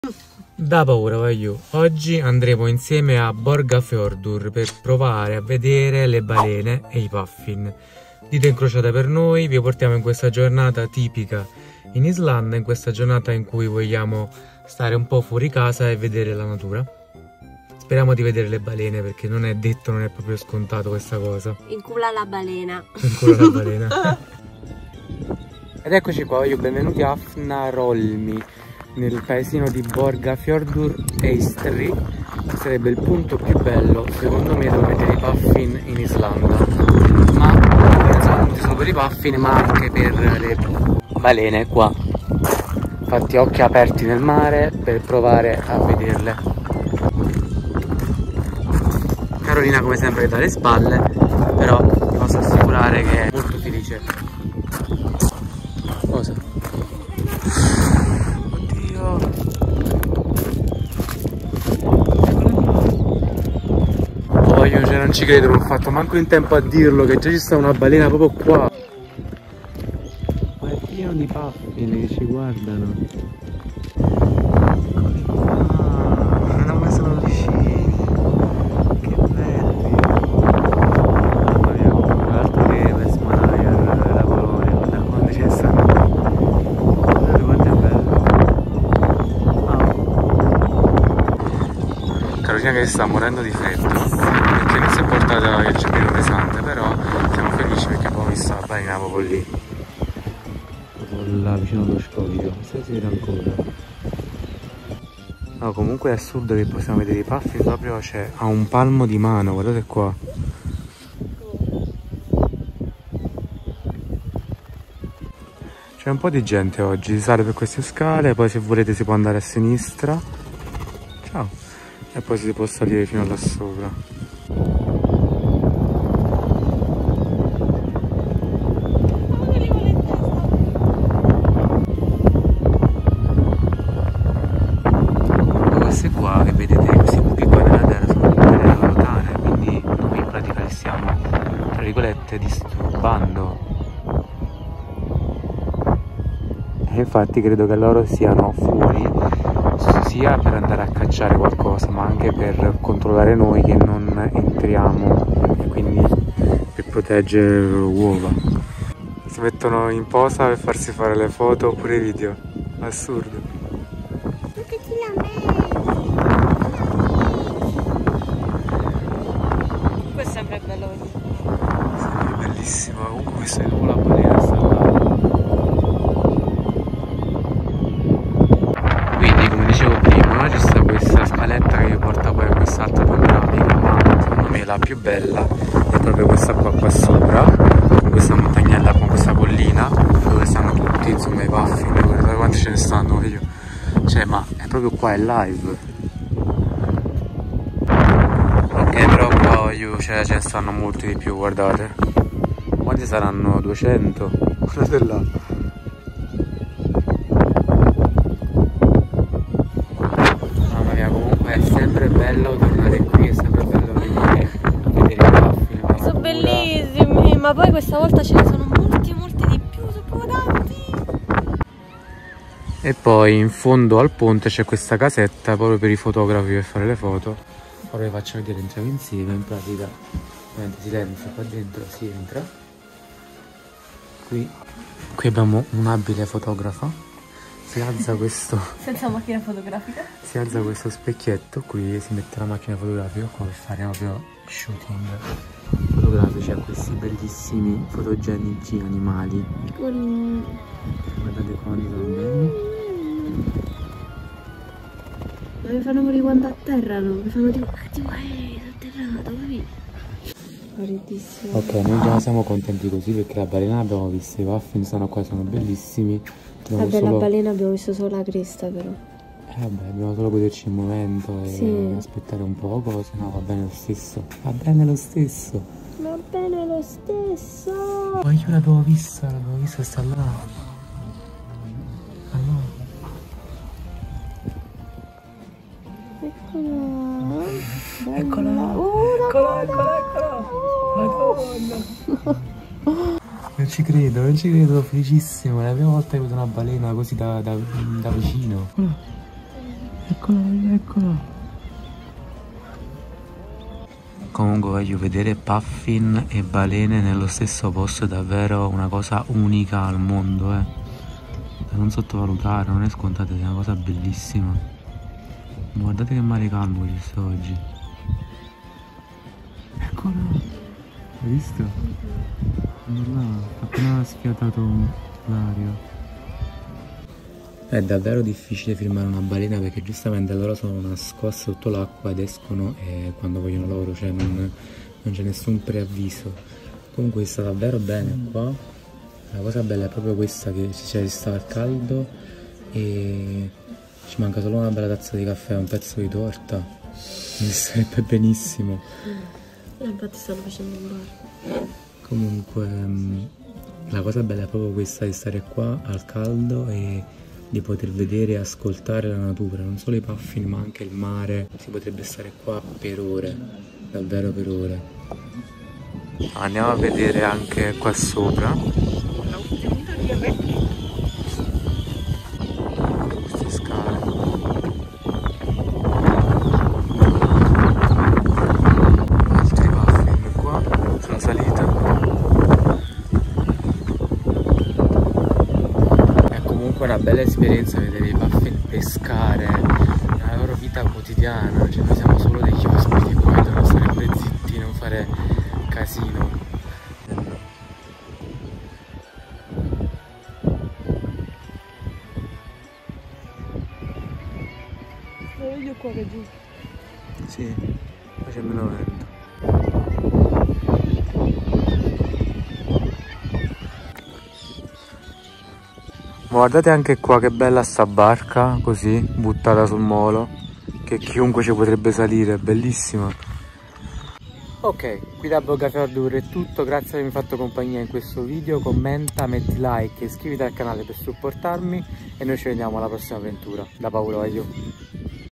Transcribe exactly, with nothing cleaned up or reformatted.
Da paura voglio. Oggi andremo insieme a Borgafjörður per provare a vedere le balene e i puffin. Dita incrociata per noi, vi portiamo in questa giornata tipica in Islanda, in questa giornata in cui vogliamo stare un po' fuori casa e vedere la natura. Speriamo di vedere le balene perché non è detto, non è proprio scontato questa cosa. Incula la balena. Incula la balena. Ed eccoci qua, io benvenuti a Fnarolmi, nel paesino di Borgafjörður Eystri. Sarebbe il punto più bello, secondo me, dove vedere i puffin in Islanda. Ma non sono solo per i puffin, ma anche per le balene qua. Infatti occhi aperti nel mare per provare a vederle. Carolina come sempre dalle spalle, però vi posso assicurare che è molto felice. Cosa? Oddio. Oh, io cioè, non ci credo, non ho fatto manco in tempo a dirlo che già ci sta una balena proprio qua. Ma è pieno di puffin che ci guardano. Eccoli qua. Non mi sono vicini. Che belli. Mamma mia, guarda che per smanare la colonia, guarda quando ci stanno. Guardate quanto è bello. Wow. Carolina che sta morendo di freddo perché non si è portata il giubbino pesante, però siamo felici perché abbiamo visto la balena proprio lì. Là vicino allo scoglio, se si vede ancora. No, comunque è assurdo che possiamo vedere i puffin proprio, cioè, a un palmo di mano, guardate qua. C'è un po' di gente oggi, si sale per queste scale, poi se volete si può andare a sinistra. Ciao. E poi si può salire fino là sopra. Qua che vedete questi buchi qua nella terra sono le balene lorotane, quindi noi in pratica li stiamo, tra virgolette, disturbando. E infatti credo che loro siano fuori sia per andare a cacciare qualcosa, ma anche per controllare noi che non entriamo, e quindi per proteggere le loro uova. Si mettono in posa per farsi fare le foto oppure i video. Assurdo. Questo è sempre bello vedere. Sì, è bellissimo. Comunque questa è la balena sta là. Quindi come dicevo prima ci sta questa scaletta che porta poi a quest'altra panoramica, ma secondo me la più bella è proprio questa qua qua sopra, con questa montagnella, con questa collina dove stanno tutti, insomma, i puffin. Guardate quanti ce ne stanno io. Cioè, ma è proprio qua, è live. Ok, però qua io, cioè, ce ne stanno molti di più, guardate. Quanti saranno? duecento? Guardate là. Mamma mia, comunque è sempre bello tornare qui, è sempre bello venire a vedere i puffin. Sono bellissimi, ma poi questa volta ce ne sono molti, molti di più, sono proprio tanti. E poi in fondo al ponte c'è questa casetta proprio per i fotografi per fare le foto. Ora vi faccio vedere, entriamo insieme, in pratica, ovviamente silenzio, qua dentro si entra. Qui, qui abbiamo un abile fotografa, si alza questo... Senza macchina fotografica. Si alza questo specchietto, qui si mette la macchina fotografica qua per fare proprio shooting fotografici a questi bellissimi fotogenici animali. Con... Guardate quanti sono belli. Ma mi fanno morire quando atterrano, mi fanno tipo, tipo ehi, sono atterrato, capi? Horridissimo. Ok, noi già siamo contenti così perché la balena l'abbiamo vista, i puffin sono qua, sono bellissimi. Vabbè, solo... la balena abbiamo visto solo la cresta però. Eh vabbè, dobbiamo solo goderci il momento e sì. aspettare un poco, se no va bene lo stesso. Va bene lo stesso. Va bene lo stesso. Ma io l'avevo vista, l'avevo vista, sta là. Allora. Eccola. Eccola. Oh, eccola, eccola, eccola. Madonna. Non ci credo, non ci credo, sono felicissimo. È la prima volta che vedo una balena così da, da, da vicino. Eccola, eccola. Comunque voglio vedere puffin e balene nello stesso posto, è davvero una cosa unica al mondo, eh. Da non sottovalutare, non è scontato, è una cosa bellissima. Guardate che mare calmo ci sta oggi. Eccola! Hai visto? Là, ha appena sfiatato l'aria. È davvero difficile filmare una balena perché giustamente loro sono nascoste sotto l'acqua ed escono e quando vogliono loro, cioè non, non c'è nessun preavviso. Comunque sta davvero bene qua. La cosa bella è proprio questa, che cioè, si sta al caldo e ci manca solo una bella tazza di caffè e un pezzo di torta. Mi sarebbe benissimo. E infatti stanno facendo un bar. Comunque la cosa bella è proprio questa, di stare qua al caldo e di poter vedere e ascoltare la natura, non solo i puffin ma anche il mare. Si potrebbe stare qua per ore, davvero per ore. Andiamo a vedere anche qua sopra. Queste scale. Altri puffin qua, sulla salita. Una bella esperienza vedere i puffin pescare nella loro vita quotidiana, cioè noi siamo solo degli ospiti qua, dobbiamo stare pure zitti, non fare casino. Lo vedo qua che giù. Sì, poi c'è meno vento. Guardate anche qua che bella sta barca, così, buttata sul molo, che chiunque ci potrebbe salire, è bellissima. Ok, qui da Borga Fjordur è tutto, grazie per avermi fatto compagnia in questo video, commenta, metti like e iscriviti al canale per supportarmi e noi ci vediamo alla prossima avventura. Da Paolo, aiuto!